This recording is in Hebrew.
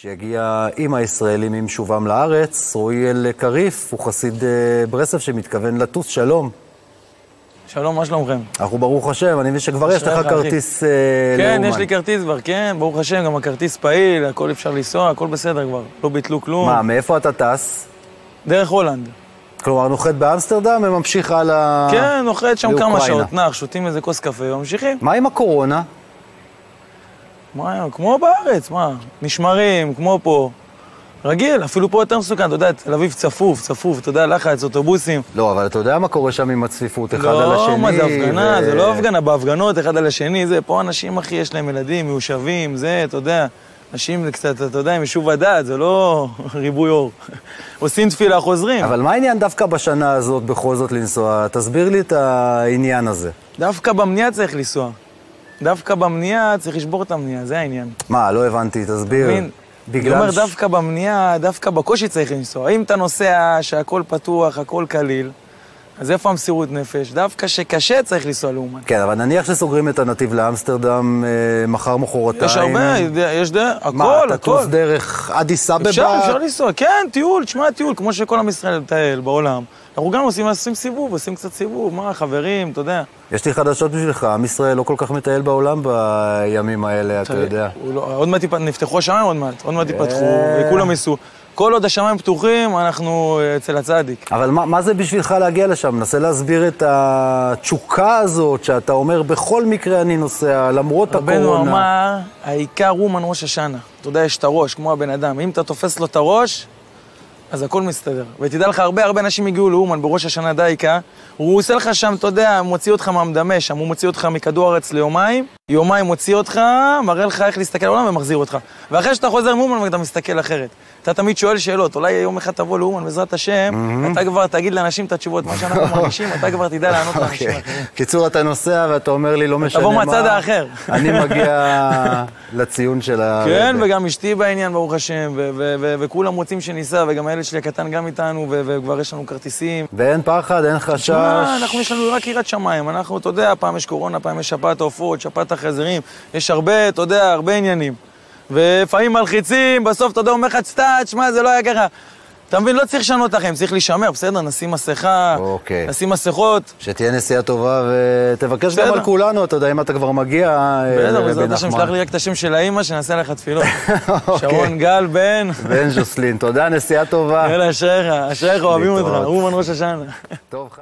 שהגיע עם הישראלים עם שובם לארץ, רועי קריף, הוא חסיד ברסלב שמתכוון לטוס. שלום. שלום, מה שלומכם? אנחנו ברוך השם, אני מבין שכבר יש לך כרטיס לאומן. כן, יש לי כרטיס כבר, כן, ברוך השם, גם הכרטיס פעיל, הכל אפשר לנסוע, הכל בסדר כבר, לא ביטלו כלום. מה, מאיפה אתה טס? דרך הולנד. כלומר, נוחת באמסטרדם וממשיך הלאה לאוקראינה. כן, נוחת שם כמה שעות, נח, שותים איזה כוס קפה וממשיכים. מה עם הקורונה? מה, כמו בארץ, מה? נשמרים, כמו פה. רגיל, אפילו פה יותר מסוכן, אתה יודע, תל אביב צפוף, אתה יודע, לחץ, אוטובוסים. לא, אבל אתה יודע מה קורה שם עם הצפיפות, אחד על השני. לא, מה זה הפגנה, זה לא הפגנה, בהפגנות, אחד על השני, זה, פה אנשים, אחי, יש להם ילדים, מיושבים, זה, אתה יודע, אנשים זה קצת, אתה יודע, עם יישוב הדעת, זה לא ריבוי אור. עושים תפילה, חוזרים. אבל מה העניין דווקא בשנה הזאת, בכל זאת לנסוע? תסביר לי את העניין הזה. דווקא במניעה צריך לנסוע. דווקא במניעה צריך לשבור את המניעה, זה העניין. מה, לא הבנתי, תסביר. אני אומר, דווקא במניעה, דווקא בקושי צריך לנסוע. אם אתה נוסע שהכל פתוח, הכל קליל, אז איפה המסירות נפש? דווקא שקשה צריך לנסוע לאומן. כן, אבל נניח שסוגרים את הנתיב לאמסטרדם מחר מחרתיים. יש הרבה, יש דרך, הכל, מה, הכל. אתה טוס דרך אדיס אבבה? אפשר לנסוע, כן, טיול, תשמע טיול, כמו שכל עם ישראל מטייל בעולם. אנחנו גם עושים סיבוב, עושים קצת סיבוב, מה, חברים, אתה יודע. יש לי חדשות בשבילך, עם ישראל לא כל כך מטייל בעולם בימים האלה, אתה יודע. עוד מעט נפתחו השמיים, עוד מעט ייפתחו, וכולם ייסעו. כל עוד השמיים פתוחים, אנחנו אצל הצדיק. אבל מה זה בשבילך להגיע לשם? נסה להסביר את התשוקה הזאת, שאתה אומר, בכל מקרה אני נוסע, למרות הקורונה. רבנו אמר, העיקר אומן ראש השנה. אתה יודע, יש את הראש, כמו הבן אדם. אם אתה תופס לו את הראש, אז הכל מסתדר. ותדע לך, הרבה אנשים הגיעו לאומן בראש השנה דייקה, הוא עושה לך שם, אתה יודע, הוא מוציא אותך מהמדמה שם, הוא מוציא אותך מכדור הארץ ליומיים, יומיים מוציא אותך, מראה לך איך להסתכל על העולם ומחזיר אותך. ואחרי שאתה חוזר מאומן, אתה מסתכל אחרת. אתה תמיד שואל שאלות, אולי יום אחד תבוא לאומן, בעזרת השם, אתה כבר תגיד לאנשים את התשובות, מה שאנחנו מרגישים, אתה כבר תדע לענות לאנשים אחרים. קיצור, אתה נוסע ואתה אומר לי, לא משנה מה. תבוא מהצד האחר. אני מגיע לציון של ה... כן, וגם אשתי בעניין, ברוך השם, וכולם רוצים שניסע, וגם הילד שלי הקטן גם איתנו, וכבר יש לנו כרטיסים. ואין פחד, אין חשש. יש לנו רק יראת שמיים, אנחנו, אתה יודע, פעם יש קורונה, פעם יש שפעת העופות, שפעת החזירים, יש הרבה, אתה יודע, הרבה עניינים. ולפעמים מלחיצים, בסוף אתה יודע, אומר לך, שמע, זה לא היה ככה. אתה מבין, לא צריך לשנות לכם, צריך להישמר, בסדר, נשים מסכה, נשים מסכות. שתהיה נסיעה טובה ותבקש גם על כולנו, אתה יודע, אם אתה כבר מגיע בסדר, בעזרת השם, שלח לי רק את השם של האמא, שנעשה לך תפילות. שרון גל, בן ז'וסלין, תודה, נסיעה טובה. יאללה, אשריך, אוהבים אותך, אומן ראש השנה.